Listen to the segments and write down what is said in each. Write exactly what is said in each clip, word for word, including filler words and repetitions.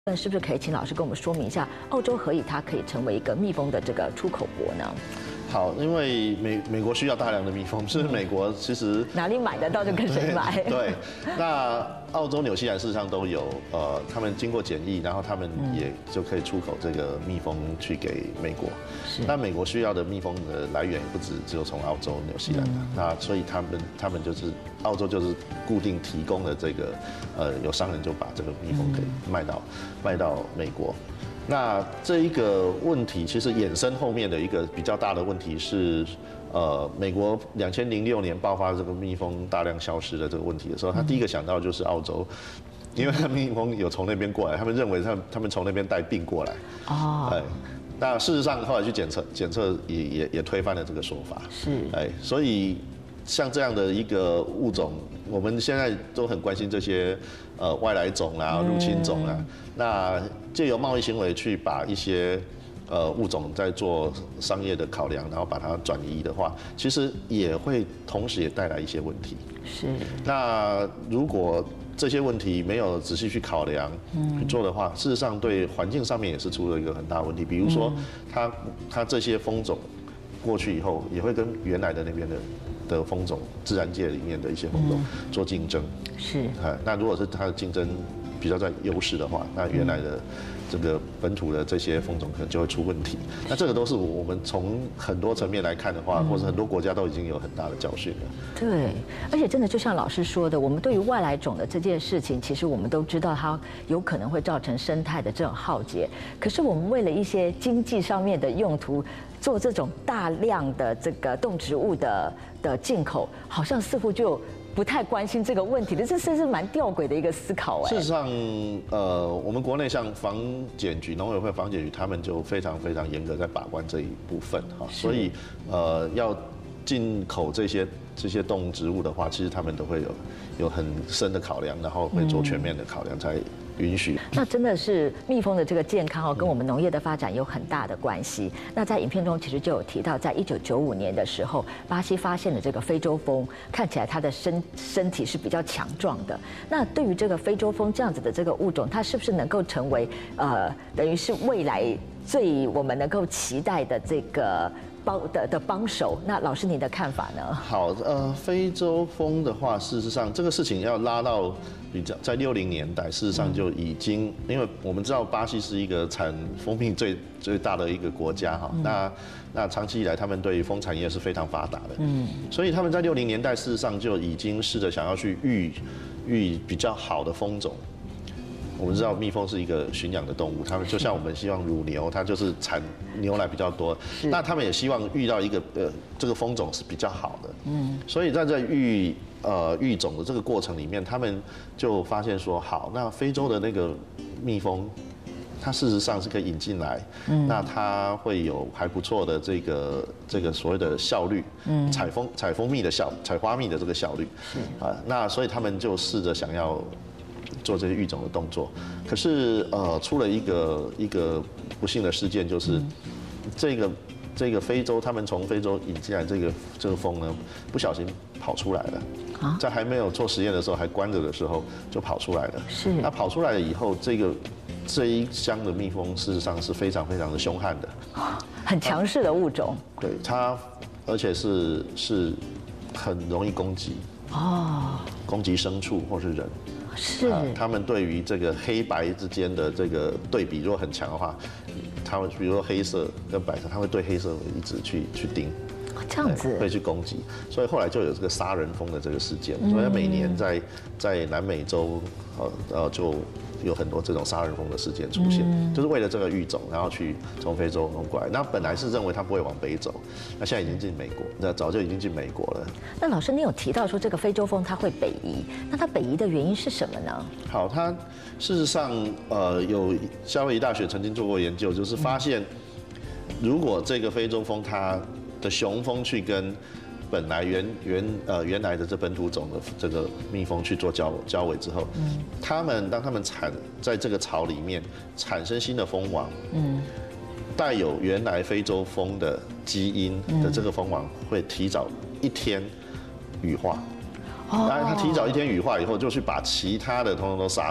那是不是可以请老师跟我们说明一下，澳洲何以它可以成为一个蜜蜂的这个出口国呢？ 好，因为美美国需要大量的蜜蜂，是美国其实哪里买得到就跟谁买。 对，那澳洲、纽西兰事实上都有，呃，他们经过检疫，然后他们也就可以出口这个蜜蜂去给美国。那美国需要的蜜蜂的来源也不止只有从澳洲、纽西兰的，那所以他们他们就是澳洲就是固定提供的这个，呃，有商人就把这个蜜蜂给卖到卖到美国。那这一个问题其实衍生后面的一个比较大的问题是，呃，美国两千零六年爆发这个蜜蜂大量消失的这个问题的时候，他第一个想到就是澳洲，因为他蜜蜂有从那边过来，他们认为他们他们从那边带病过来。哦。哎，那事实上后来去检测检测也也也推翻了这个说法。是。哎，所以像这样的一个物种，我们现在都很关心这些呃外来种啊、入侵种啊。那借由贸易行为去把一些呃物种在做商业的考量，然后把它转移的话，其实也会同时也带来一些问题。是。那如果这些问题没有仔细去考量、去做的话，事实上对环境上面也是出了一个很大的问题。比如说，它它这些蜂种过去以后，也会跟原来的那边的的蜂种，自然界里面的一些蜂种做竞争。是。啊，那如果是它的竞争比较在优势的话，那原来的这个本土的这些蜂种可能就会出问题。那这个都是我们从很多层面来看的话，或者很多国家都已经有很大的教训了。 对，而且真的就像老师说的，我们对于外来种的这件事情，其实我们都知道它有可能会造成生态的这种浩劫。可是我们为了一些经济上面的用途，做这种大量的这个动植物的的进口，好像似乎就不太关心这个问题的，这是是蛮吊诡的一个思考哎。 事实上，呃，我们国内像防检局、农委会防检局，他们就非常非常严格在把关这一部分哈，所以呃要进口这些这些动植物的话，其实他们都会有有很深的考量，然后会做全面的考量才允许。 那真的是蜜蜂的这个健康哦，跟我们农业的发展有很大的关系。那在影片中其实就有提到，在一九九五年的时候，巴西发现了这个非洲蜂，看起来它的身身体是比较强壮的。那对于这个非洲蜂这样子的这个物种，它是不是能够成为呃，等于是未来最我们能够期待的这个帮的的帮手？那老师你的看法呢？ 好，呃，非洲蜂的话，事实上这个事情要拉到比较在六零年代，事实上就已经，因为我们知道巴西是一个产蜂蜜最最大的一个国家哈，那那长期以来他们对蜂产业是非常发达的，嗯，所以他们在六零年代事实上就已经试着想要去育育比较好的蜂种。我们知道蜜蜂是一个驯养的动物，他们就像我们希望乳牛，它就是产牛奶比较多，那他们也希望遇到一个呃这个蜂种是比较好的，嗯，所以在这育呃育种的这个过程里面，他们就发现说，好，那非洲的那个蜜蜂，它事实上是可以引进来，嗯，那它会有还不错的这个这个所谓的效率，嗯，采蜂采蜂蜜的效采花蜜的这个效率，是啊，那所以他们就试着想要做这些育种的动作，可是呃出了一个一个不幸的事件，就是这个这个非洲他们从非洲引进来这个这个蜂呢，不小心跑出来了，在还没有做实验的时候还关着的时候就跑出来了。是，那跑出来了以后，这个这一箱的蜜蜂事实上是非常非常的凶悍的， 很强势的物种。 对它，而且是是很容易攻击哦，攻击牲畜或是人。是，他们对于这个黑白之间的这个对比如果很强的话，他们比如说黑色跟白色，他会对黑色一直去去盯， 这样子会去攻击，所以后来就有这个杀人蜂的这个事件，所以每年在在南美洲呃呃就有很多这种杀人蜂的事件出现，嗯、就是为了这个育种，然后去从非洲弄过来。那本来是认为它不会往北走，那现在已经进美国，那早就已经进美国了。 那老师，你有提到说这个非洲蜂它会北移，那它北移的原因是什么呢？ 好，它事实上呃有夏威夷大学曾经做过研究，就是发现如果这个非洲蜂它的雄蜂去跟本来原原呃原来的这本土种的这个蜜蜂去做交交尾之后，嗯，它们当它们产在这个巢里面产生新的蜂王，嗯，带有原来非洲蜂的基因的这个蜂王会提早一天羽化，当然它提早一天羽化以后，就去把其他的通通都杀死了。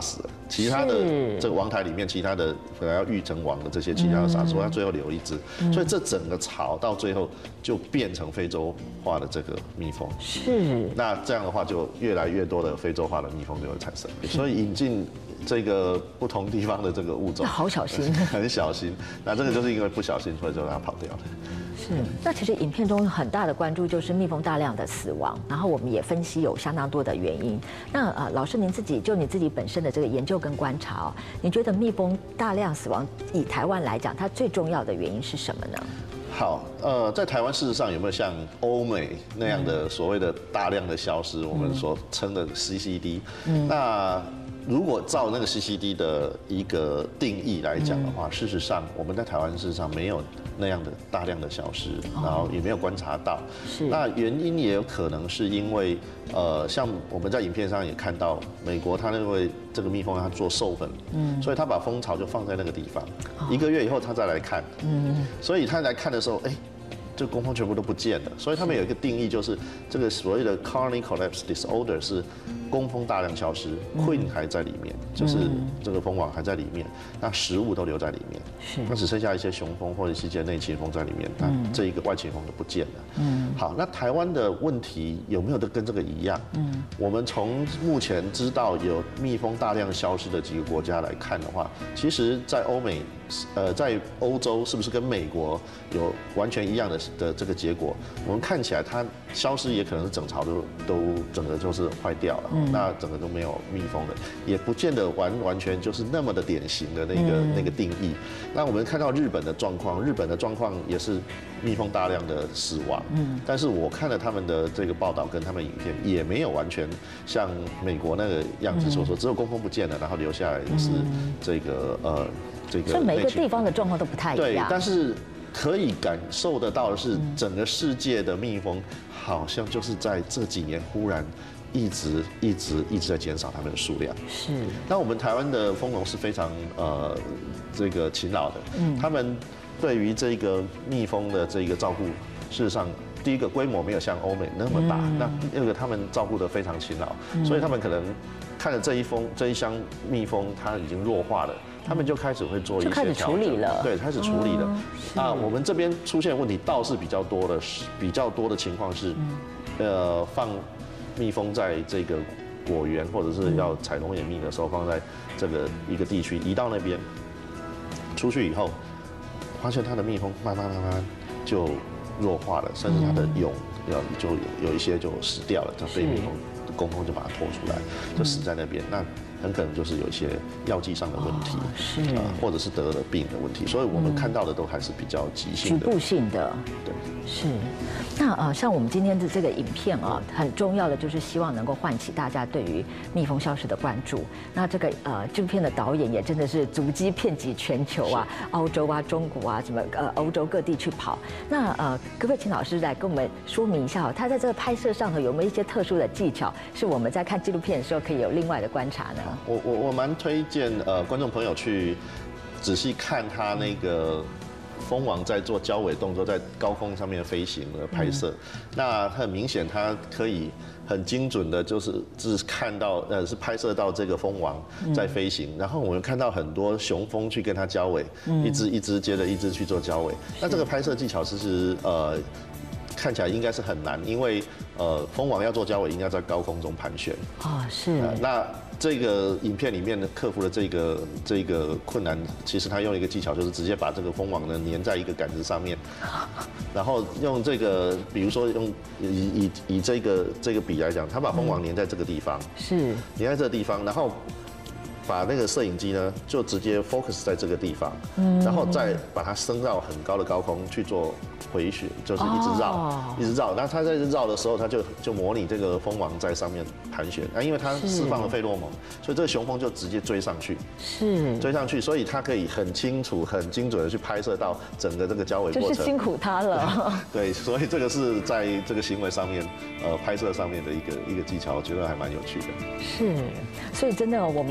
其他的这个王台里面，其他的本来要育成王的这些其他的傻说，他最后留一只，所以这整个巢到最后就变成非洲化的这个蜜蜂。 是。 那这样的话，就越来越多的非洲化的蜜蜂就会产生。所以引进这个不同地方的这个物种， 好小心， 很小心。那这个就是因为不小心，所以就让它跑掉了。 是，那其实影片中很大的关注就是蜜蜂大量的死亡，然后我们也分析有相当多的原因。那呃，老师您自己就你自己本身的这个研究跟观察哦，你觉得蜜蜂大量死亡以台湾来讲，它最重要的原因是什么呢？ 好，呃，在台湾事实上有没有像欧美那样的所谓的大量的消失，我们所称的 C C D？嗯，那如果照那个 C C D 的一个定义来讲的话，事实上我们在台湾事实上没有那样的大量的消失，然后也没有观察到。是。那原因也有可能是因为，呃，像我们在影片上也看到，美国它那位这个蜜蜂它做授粉，嗯，所以它把蜂巢就放在那个地方，一个月以后它再来看，嗯，所以它来看的时候，哎。这工蜂全部都不见了，所以他们有一个定义，就是这个所谓的 colony collapse disorder 是工蜂大量消失 ，queen 还在里面，就是这个蜂王还在里面，那食物都留在里面，是，那只剩下一些雄蜂或者是一些内勤蜂在里面，那这一个外勤蜂都不见了。嗯，好，那台湾的问题有没有都跟这个一样？嗯，我们从目前知道有蜜蜂大量消失的几个国家来看的话，其实，在欧美。呃，在欧洲是不是跟美国有完全一样的的这个结果？我们看起来它消失也可能是整巢都都整个就是坏掉了，嗯、那整个都没有蜜蜂的，也不见得完完全就是那么的典型的那个、嗯、那个定义。那我们看到日本的状况，日本的状况也是蜜蜂大量的死亡，嗯，但是我看了他们的这个报道跟他们影片，也没有完全像美国那个样子说说只有工蜂不见了，然后留下来的是这个呃。 所以每个地方的状况都不太一样。 对，但是可以感受得到的是，整个世界的蜜蜂好像就是在这几年忽然一直一直一直在减少它们的数量。是。那我们台湾的蜂农是非常呃这个勤劳的，嗯，他们对于这个蜜蜂的这个照顾，事实上。第一个规模没有像欧美那么大，嗯、那第二个他们照顾得非常勤劳，嗯、所以他们可能看了这一蜂这一箱蜜蜂它已经弱化了，他们就开始会做一些调整， 处理了， 对，开始处理了。啊、哦，我们这边出现问题倒是比较多的，比较多的情况是，嗯、呃，放蜜蜂在这个果园或者是要采龙眼蜜的时候，放在这个一个地区，移到那边，出去以后，发现它的蜜蜂慢慢慢慢就。弱化了，甚至它的蛹要就有有一些就死掉了，它被蜜蜂工蜂就把它拖出来，就死在那边。那很可能就是有一些药剂上的问题，是啊，或者是得了病的问题。所以我们看到的都还是比较急性的、 局部性的。 对， 是。那呃，像我们今天的这个影片啊，很重要的就是希望能够唤起大家对于蜜蜂消失的关注。那这个呃，这部片的导演也真的是足迹遍及全球啊，澳洲啊、中国啊，什么呃欧洲各地去跑。那呃，可不可以请老师来跟我们说明一下哦，他在这个拍摄上头有没有一些特殊的技巧，是我们在看纪录片的时候可以有另外的观察呢？ 我我我蛮推荐呃观众朋友去仔细看他那个蜂王在做交尾动作，在高空上面飞行的拍摄。嗯、那很明显，它可以很精准的，就是只看到呃是拍摄到这个蜂王在飞行，嗯、然后我们看到很多雄蜂去跟它交尾，嗯、一只一只接着一只去做交尾。那这个拍摄技巧其实呃。看起来应该是很难，因为呃，蜂王要做交尾，应该在高空中盘旋。 哦，是。 呃、那这个影片里面呢，克服了这个这个困难，其实他用了一个技巧，就是直接把这个蜂王呢粘在一个杆子上面，然后用这个，比如说用以以以这个这个笔来讲，他把蜂王粘在这个地方，是粘在这个地方，然后。把那个摄影机呢，就直接 focus 在这个地方，嗯，然后再把它升到很高的高空去做回旋，就是一直绕，哦、一直绕。那它在绕的时候，它就就模拟这个蜂王在上面盘旋。啊，因为它释放了费洛蒙，所以这个雄蜂就直接追上去，是追上去，所以它可以很清楚、很精准的去拍摄到整个这个交尾过程。 就是辛苦它了。 对，所以这个是在这个行为上面，呃，拍摄上面的一个一个技巧，我觉得还蛮有趣的。 是，所以真的我们看了。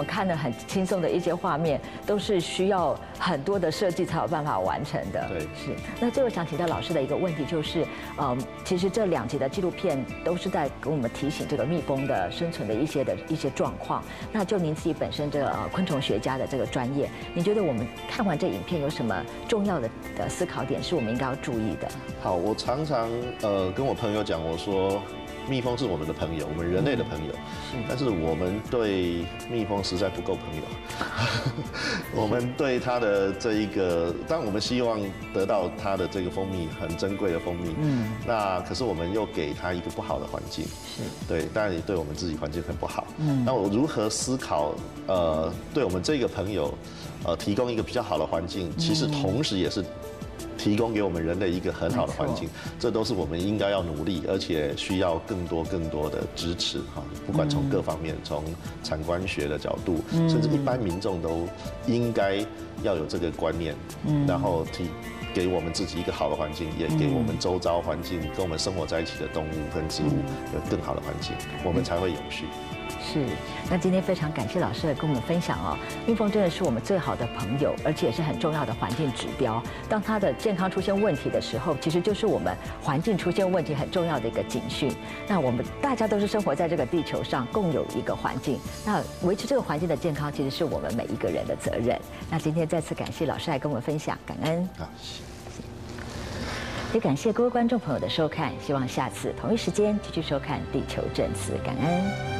很轻松的一些画面，都是需要很多的设计才有办法完成的。 对， 是。那最后想请教老师的一个问题就是，嗯，其实这两集的纪录片都是在给我们提醒这个蜜蜂的生存的一些的一些状况。那就您自己本身这个呃昆虫学家的这个专业，您觉得我们看完这影片有什么重要的的思考点是我们应该要注意的？好， 我常常呃跟我朋友讲，我说。蜜蜂是我们的朋友，我们人类的朋友，但是我们对蜜蜂实在不够朋友。我们对它的这一个，当然我们希望得到它的这个蜂蜜，很珍贵的蜂蜜。嗯。那可是我们又给它一个不好的环境。是。对，当然也对我们自己环境很不好。嗯。那我如何思考？呃，对我们这个朋友，呃，提供一个比较好的环境，其实同时也是。提供给我们人类一个很好的环境，这都是我们应该要努力，而且需要更多更多的支持哈。不管从各方面，从产官学的角度，甚至一般民众都应该要有这个观念，然后提给我们自己一个好的环境，也给我们周遭环境跟我们生活在一起的动物跟植物有更好的环境，我们才会永续。是，那今天非常感谢老师跟我们分享哦，蜜蜂真的是我们最好的朋友，而且也是很重要的环境指标。当它的健康出现问题的时候，其实就是我们环境出现问题很重要的一个警讯。那我们大家都是生活在这个地球上，共有一个环境，那维持这个环境的健康，其实是我们每一个人的责任。那今天再次感谢老师来跟我们分享，感恩。好，谢谢。也感谢各位观众朋友的收看，希望下次同一时间继续收看《地球证词》，感恩。